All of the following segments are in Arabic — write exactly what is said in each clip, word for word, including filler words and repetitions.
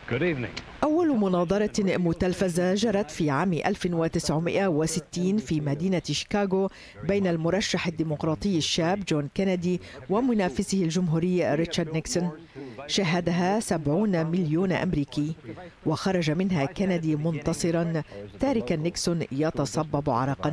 أول مناظرة متلفزة جرت في عام ألف وتسعمائة وستين في مدينة شيكاغو بين المرشح الديمقراطي الشاب جون كينيدي ومنافسه الجمهوري ريتشارد نيكسون. شاهدها سبعون مليون أمريكي، وخرج منها كينيدي منتصرا تاركا نيكسون يتصبب عرقا.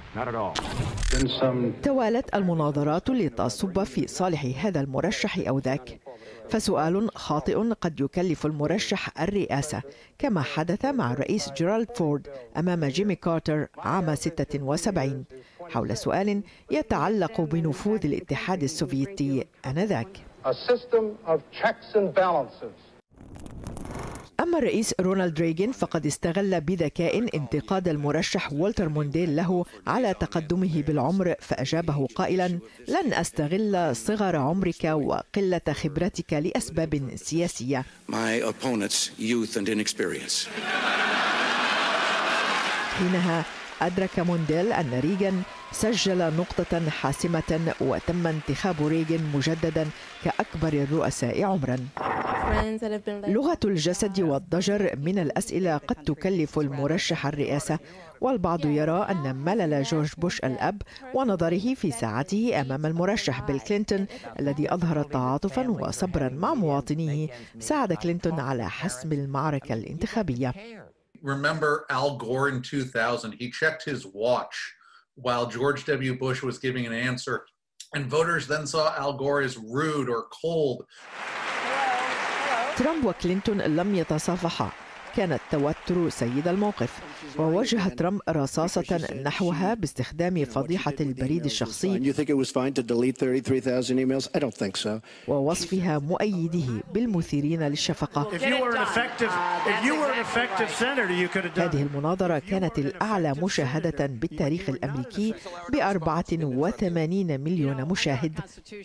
توالت المناظرات لتصب في صالح هذا المرشح أو ذاك، فسؤال خاطئ قد يكلف المرشح الرئاسة، كما حدث مع الرئيس جيرالد فورد أمام جيمي كارتر عام ستة وسبعين حول سؤال يتعلق بنفوذ الاتحاد السوفيتي آنذاك. أما الرئيس رونالد ريغان فقد استغل بذكاء انتقاد المرشح والتر مونديل له على تقدمه بالعمر، فأجابه قائلا: لن أستغل صغر عمرك وقلة خبرتك لأسباب سياسية. حينها أدرك مونديل أن ريغان سجل نقطة حاسمة، وتم انتخاب ريغان مجددا كأكبر الرؤساء عمرا. لغة الجسد والضجر من الأسئلة قد تكلف المرشح الرئاسة، والبعض يرى أن ملل جورج بوش الأب ونظره في ساعته أمام المرشح بيل كلينتون الذي أظهر تعاطفا وصبرا مع مواطنيه ساعد كلينتون على حسم المعركة الانتخابية. Remember Al Gore in two thousand, he checked his watch while George W. Bush was giving an answer, and voters then saw Al Gore as rude or cold. ترامب وكلينتون لم يتصافحا، كان التوتر سيد الموقف، ووجه ترامب رصاصة نحوها باستخدام فضيحة البريد الشخصي ووصفها مؤيده بالمثيرين للشفقة. هذه المناظرة كانت الأعلى مشاهدة بالتاريخ الأمريكي بأربعة وثمانين مليون مشاهد.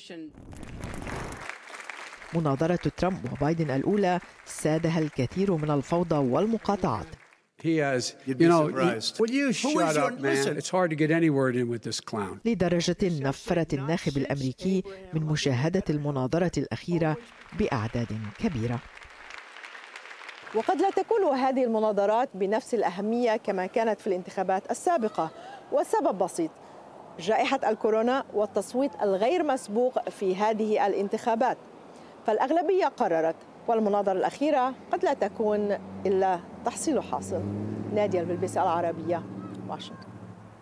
مناظرة ترامب وبايدن الأولى سادها الكثير من الفوضى والمقاطعات. لدرجة نفرت الناخب الأمريكي من مشاهدة المناظرة الأخيرة بأعداد كبيرة. وقد لا تكون هذه المناظرات بنفس الأهمية كما كانت في الانتخابات السابقة، والسبب بسيط: جائحة الكورونا والتصويت الغير مسبوق في هذه الانتخابات. فالأغلبية قررت، والمناظرة الأخيرة قد لا تكون إلا تحصيل حاصل. نادية البلبيسي، العربية، واشنطن.